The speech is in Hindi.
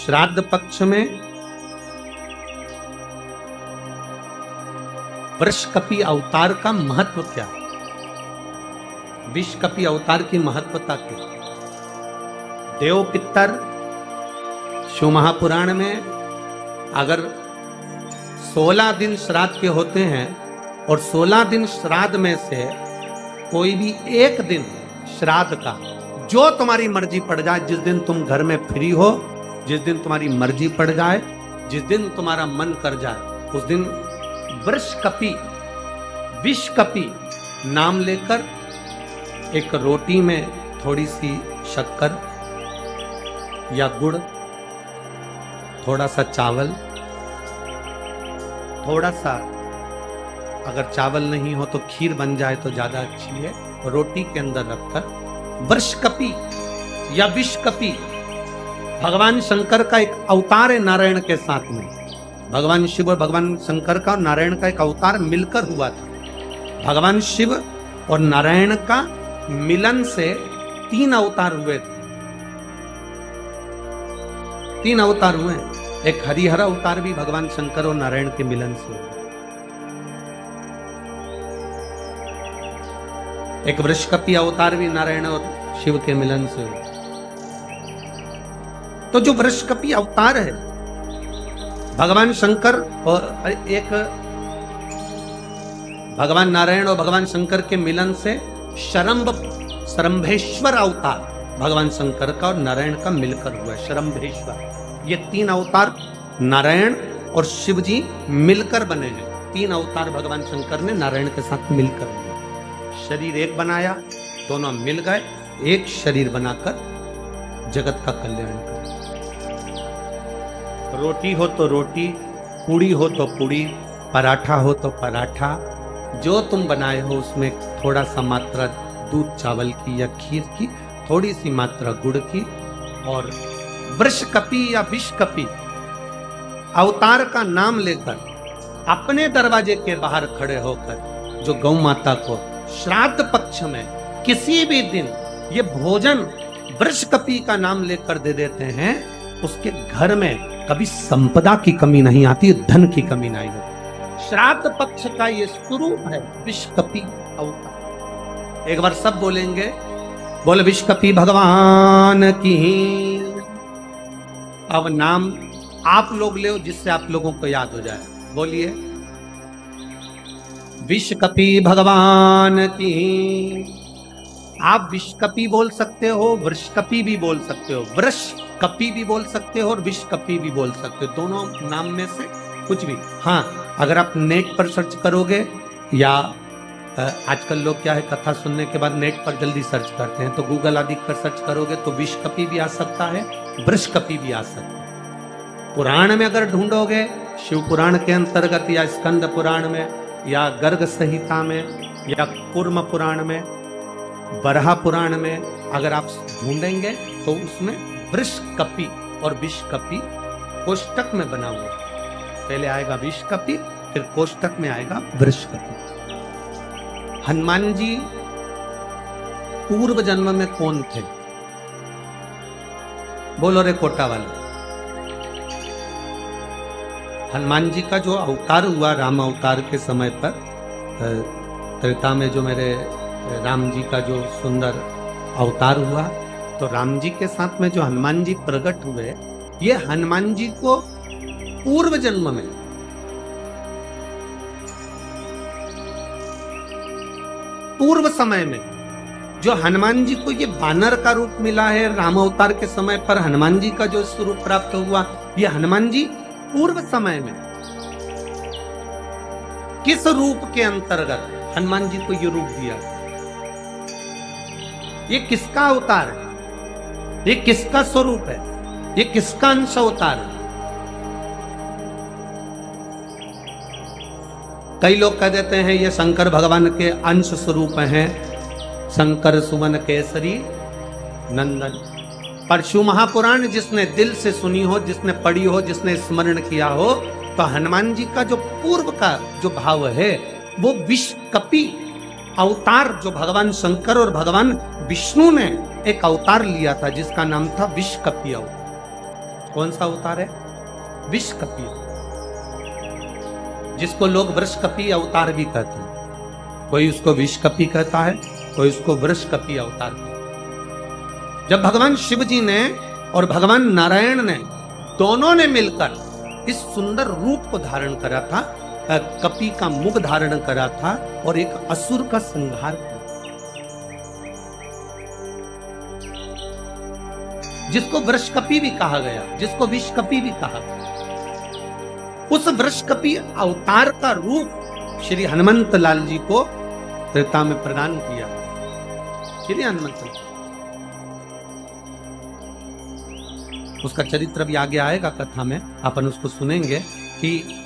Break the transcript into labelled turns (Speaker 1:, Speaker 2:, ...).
Speaker 1: श्राद्ध पक्ष में वृषकपि अवतार का महत्व क्या है? विषकपि अवतार की महत्वता क्या? देव पितर शिव महापुराण में अगर 16 दिन श्राद्ध के होते हैं और 16 दिन श्राद्ध में से कोई भी एक दिन श्राद्ध का जो तुम्हारी मर्जी पड़ जाए, जिस दिन तुम घर में फ्री हो, जिस दिन तुम्हारी मर्जी पड़ जाए, जिस दिन तुम्हारा मन कर जाए, उस दिन वृषकपि विषकपि नाम लेकर एक रोटी में थोड़ी सी शक्कर या गुड़, थोड़ा सा चावल, थोड़ा सा अगर चावल नहीं हो तो खीर बन जाए तो ज्यादा अच्छी है, रोटी के अंदर रखकर वृषकपि या विषकपि भगवान शंकर का एक अवतार है नारायण के साथ में। भगवान शिव और भगवान शंकर का और नारायण का एक अवतार मिलकर हुआ था। भगवान शिव और नारायण का मिलन से 3 अवतार हुए थे। 3 अवतार हुए। एक हरिहर अवतार भी भगवान शंकर और नारायण के मिलन से हुआ। एक वृषकपि अवतार भी नारायण और शिव के मिलन से हुआ। तो जो वृषकपि अवतार है भगवान शंकर और एक भगवान नारायण और भगवान शंकर के मिलन से शरंभेश्वर अवतार भगवान शंकर का और नारायण का मिलकर हुआ। शरंभेश्वर, ये 3 अवतार नारायण और शिव जी मिलकर बने हैं। 3 अवतार भगवान शंकर ने नारायण के साथ मिलकर बने। शरीर एक बनाया, दोनों मिल गए, एक शरीर बनाकर जगत का कल्याण कर। रोटी हो तो रोटी, पूड़ी हो तो पूड़ी, पराठा हो तो पराठा, जो तुम बनाए हो उसमें थोड़ा सा मात्रा दूध चावल की या खीर की, थोड़ी सी मात्रा गुड़ की, और वृषकपि या विषकपि अवतार का नाम लेकर अपने दरवाजे के बाहर खड़े होकर जो गौ माता को श्राद्ध पक्ष में किसी भी दिन ये भोजन वृषकपि का नाम लेकर दे देते हैं, उसके घर में कभी संपदा की कमी नहीं आती, धन की कमी नहीं होती। श्राद्ध पक्ष का ये स्वरूप है विषकपि अवतार। एक बार सब बोलेंगे, बोल विषकपि भगवान की। अब नाम आप लोग ले जिससे आप लोगों को याद हो जाए। बोलिए, विषकपि भगवान की। आप विषकपि बोल सकते हो, वृषकपि भी बोल सकते हो, वृषकपि भी बोल सकते हो और विषकपि भी बोल सकते हो, दोनों नाम में से कुछ भी। हाँ, अगर आप नेट पर सर्च करोगे या आजकल लोग क्या है, कथा सुनने के बाद नेट पर जल्दी सर्च करते हैं, तो गूगल आदि पर सर्च करोगे तो विषकपि भी आ सकता है, वृषकपि भी आ सकता है। पुराण में अगर ढूंढोगे, शिव पुराण के अंतर्गत या स्कंद पुराण में या गर्ग संहिता में या कूर्म पुराण में, बरहा पुराण में अगर आप ढूंढेंगे तो उसमें वृषकपि और विषकपि कोष्टक में बना हुआ। पहले आएगा विषकपि, फिर कोष्टक में आएगा वृषकपि। हनुमान जी पूर्व जन्म में कौन थे? बोलो रे कोटा वाले। हनुमान जी का जो अवतार हुआ राम अवतार के समय पर, त्रेता में जो मेरे राम जी का जो सुंदर अवतार हुआ, तो राम जी के साथ में जो हनुमान जी प्रकट हुए, ये हनुमान जी को पूर्व जन्म में पूर्व समय में जो हनुमान जी को ये बानर का रूप मिला है, राम अवतार के समय पर हनुमान जी का जो स्वरूप प्राप्त हुआ, ये हनुमान जी पूर्व समय में किस रूप के अंतर्गत हनुमान जी को ये रूप दिया? ये किसका अवतार है? ये किसका स्वरूप है? ये किसका अंश अवतार है? कई लोग कह देते हैं ये शंकर भगवान के अंश स्वरूप हैं, शंकर सुमन केसरी नंदन। पर शिव महापुराण जिसने दिल से सुनी हो, जिसने पढ़ी हो, जिसने स्मरण किया हो, तो हनुमान जी का जो पूर्व का जो भाव है वो विषकपि अवतार, जो भगवान शंकर और भगवान विष्णु ने एक अवतार लिया था जिसका नाम था विषकपि अवतार। कौन सा अवतार है? विषकपी, जिसको लोग वृषकपी अवतार भी कहते हैं। कोई उसको विषकपी कहता है, कोई उसको वृषकपी अवतार कहता है। जब भगवान शिव जी ने और भगवान नारायण ने दोनों ने मिलकर इस सुंदर रूप को धारण करा था, कपी का मुख धारण करा था और एक असुर का संहार किया, जिसको वृषकपी भी कहा गया, जिसको विषकपी भी कहा गया। उस वृषकपी अवतार का रूप श्री हनुमंत लाल जी को त्रेता में प्रदान किया। श्री हनुमंत लाल, उसका चरित्र भी आगे आएगा कथा में, अपन उसको सुनेंगे कि